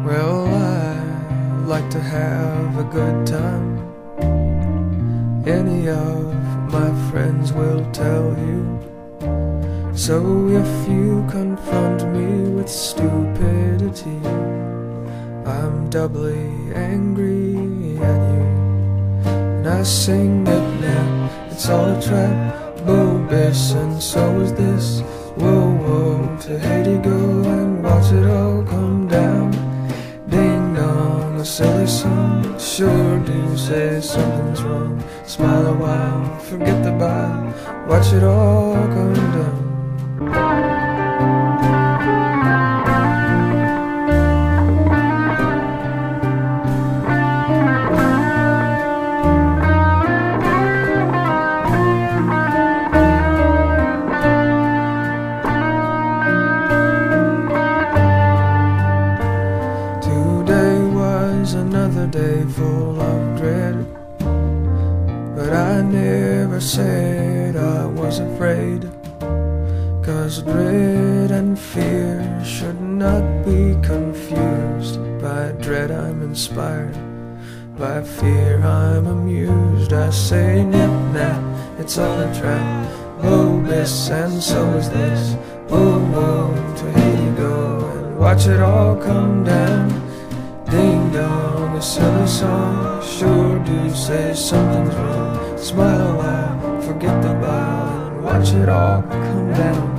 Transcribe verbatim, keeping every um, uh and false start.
Well, I like to have a good time. Any of my friends will tell you. So if you confront me with stupidity, I'm doubly angry at you. And I sing nip-nip, it's all a trap, Bo-Biss, and so is this. Whoa, whoa, to Haiti go and watch it all come down. Ding-dong, a silly song, sure do say something's wrong. Smile a while, forget the bye, watch it all come down. Another day full of dread, but I never said I was afraid, 'cause dread and fear should not be confused. By dread I'm inspired, by fear I'm amused. I say nip-nap, it's all a trap, Bo-Biss, and so is this. Whoa, whoa, to Haiti go and watch it all come down. Ding-dong, a silly song, sure do say something's wrong. Smile a while, forget the bye, and watch it all come down.